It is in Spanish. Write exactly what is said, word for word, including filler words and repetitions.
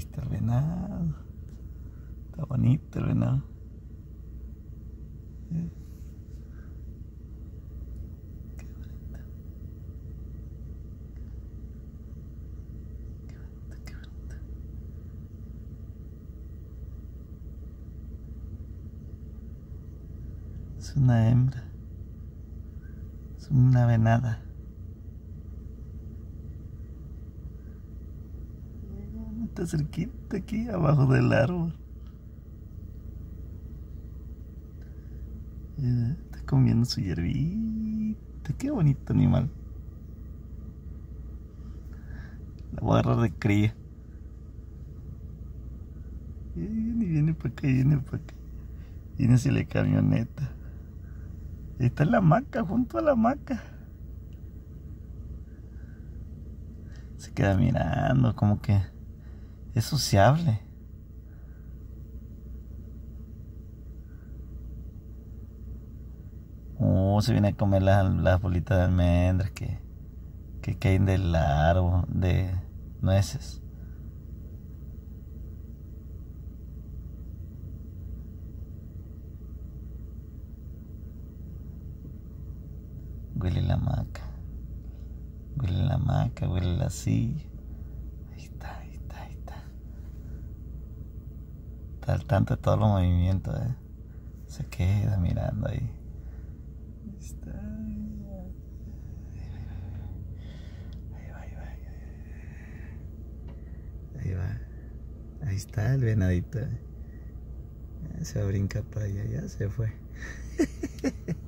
está el venado. Está bonito el venado. ¿Eh? Qué bonito. Qué bonito, qué bonito. Es una hembra. Es una venada. Está cerquita aquí, abajo del árbol. Está comiendo su hierbita. Qué bonito animal. La voy a agarrar de cría. Viene, viene para acá, viene para acá. Viene hacia la camioneta. Está en la hamaca, junto a la hamaca. Se queda mirando, como que es sociable. Oh, se viene a comer las, las bolitas de almendras que, que caen del árbol de nueces. Huele la hamaca. Huele la hamaca, huele la silla. Ahí está, ahí está, ahí está. Está al tanto de todos los movimientos, ¿eh? Se queda mirando ahí. Ahí está. Ahí va, ahí va, ahí va. Ahí va. Ahí está el venadito. Se va a brincar para allá, ya se fue.